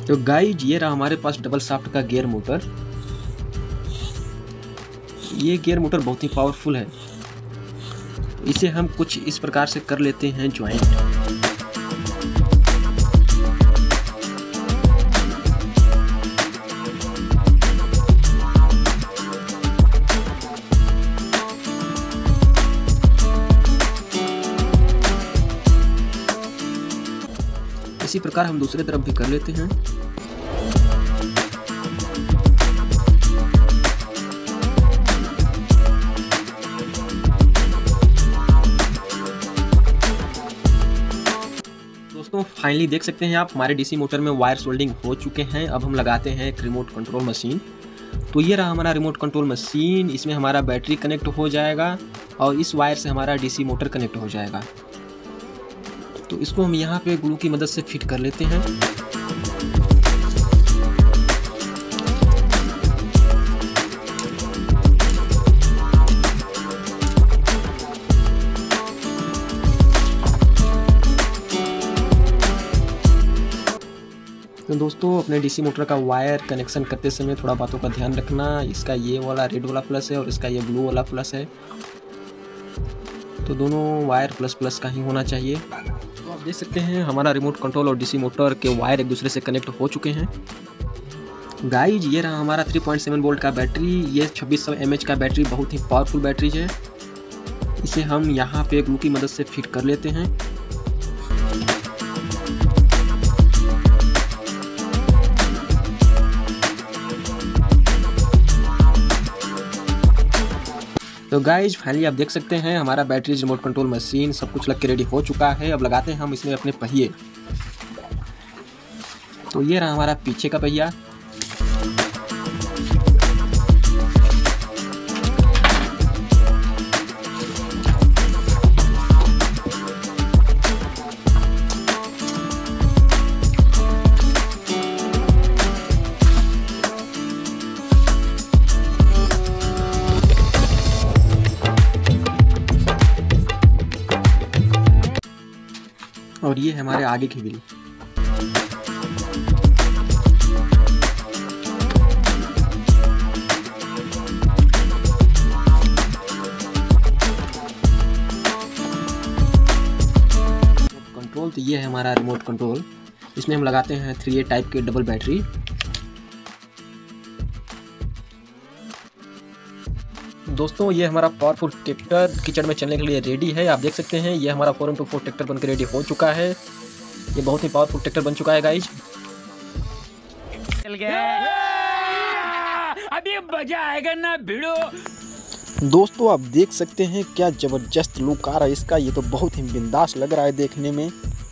तो गाइज ये रहा हमारे पास डबल शाफ्ट का गियर मोटर। ये गियर मोटर बहुत ही पावरफुल है। इसे हम कुछ इस प्रकार से कर लेते हैं ज्वाइंट। इसी प्रकार हम दूसरे तरफ भी कर लेते हैं। दोस्तों फाइनली देख सकते हैं आप, हमारे डीसी मोटर में वायर सोल्डिंग हो चुके हैं। अब हम लगाते हैं एक रिमोट कंट्रोल मशीन। तो ये रहा हमारा रिमोट कंट्रोल मशीन। इसमें हमारा बैटरी कनेक्ट हो जाएगा और इस वायर से हमारा डीसी मोटर कनेक्ट हो जाएगा। तो इसको हम यहाँ पे ग्लू की मदद से फिट कर लेते हैं। तो दोस्तों अपने डीसी मोटर का वायर कनेक्शन करते समय थोड़ा बातों का ध्यान रखना। इसका ये वाला रेड वाला प्लस है और इसका ये ब्लू वाला प्लस है। तो दोनों वायर प्लस प्लस का ही होना चाहिए। तो आप देख सकते हैं हमारा रिमोट कंट्रोल और डीसी मोटर के वायर एक दूसरे से कनेक्ट हो चुके हैं। गाइज ये रहा हमारा 3.7 वोल्ट का बैटरी। ये 2600 mAh का बैटरी बहुत ही पावरफुल बैटरी है। इसे हम यहाँ पे ग्लू की मदद से फिट कर लेते हैं। तो गाइज फाइनली आप देख सकते हैं हमारा बैटरी रिमोट कंट्रोल मशीन सब कुछ लग के रेडी हो चुका है। अब लगाते हैं हम इसमें अपने पहिए। तो ये रहा हमारा पीछे का पहिया। और ये है हमारे आगे की व्हील। कंट्रोल तो ये है हमारा रिमोट कंट्रोल। इसमें हम लगाते हैं 3A टाइप के डबल बैटरी। दोस्तों ये हमारा पावरफुल ट्रैक्टर कीचड़ में चलने के लिए रेडी है। आप देख सकते हैं ये हमारा 4x4 ट्रैक्टर बनकर रेडी हो चुका है। ये बहुत ही पावरफुल ट्रैक्टर बन चुका है गाइज। चल गया अभी मजा आएगा ना भिड़ो। दोस्तों आप देख सकते हैं क्या जबरदस्त लुक आ रहा है इसका। ये तो बहुत ही बिंदास लग रहा है देखने में।